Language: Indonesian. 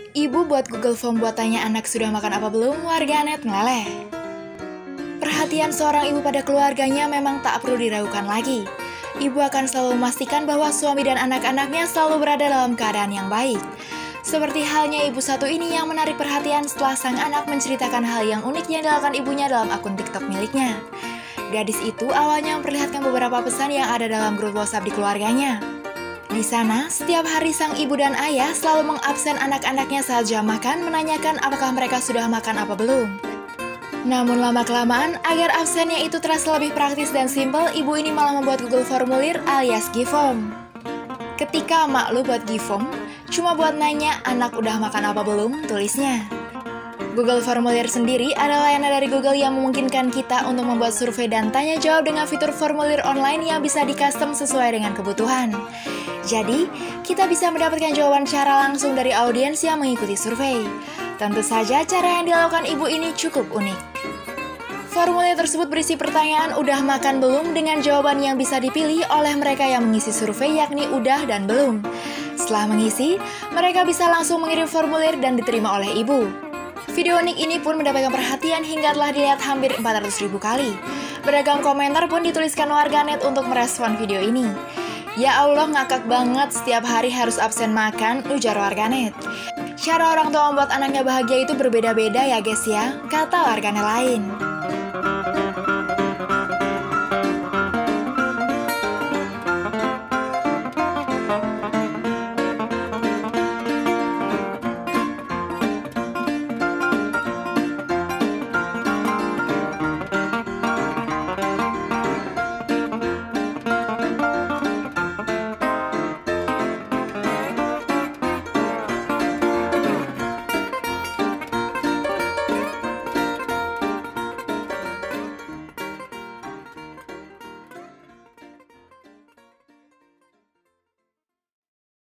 Ibu buat Google Form buat tanya anak sudah makan apa belum, warganet meleleh. Perhatian seorang ibu pada keluarganya memang tak perlu diragukan lagi. Ibu akan selalu memastikan bahwa suami dan anak-anaknya selalu berada dalam keadaan yang baik. Seperti halnya ibu satu ini yang menarik perhatian setelah sang anak menceritakan hal yang unik yang dilakukan ibunya dalam akun TikTok miliknya. Gadis itu awalnya memperlihatkan beberapa pesan yang ada dalam grup WhatsApp di keluarganya. Di sana, setiap hari sang ibu dan ayah selalu mengabsen anak-anaknya saat jam makan menanyakan apakah mereka sudah makan apa belum. Namun lama-kelamaan, agar absennya itu terasa lebih praktis dan simpel, ibu ini malah membuat Google Formulir alias Giform. Ketika mak lu buat Giform, cuma buat nanya anak udah makan apa belum, tulisnya. Google Formulir sendiri adalah layanan dari Google yang memungkinkan kita untuk membuat survei dan tanya jawab dengan fitur formulir online yang bisa di-custom sesuai dengan kebutuhan. Jadi, kita bisa mendapatkan jawaban secara langsung dari audiens yang mengikuti survei. Tentu saja cara yang dilakukan ibu ini cukup unik. Formulir tersebut berisi pertanyaan udah makan belum dengan jawaban yang bisa dipilih oleh mereka yang mengisi survei yakni udah dan belum. Setelah mengisi, mereka bisa langsung mengirim formulir dan diterima oleh ibu. Video unik ini pun mendapatkan perhatian hingga telah dilihat hampir 400.000 kali. Beragam komentar pun dituliskan warganet untuk merespon video ini. Ya Allah, ngakak banget setiap hari harus absen makan, ujar warganet. Cara orang tua membuat anaknya bahagia itu berbeda-beda ya guys ya, kata warganet lain.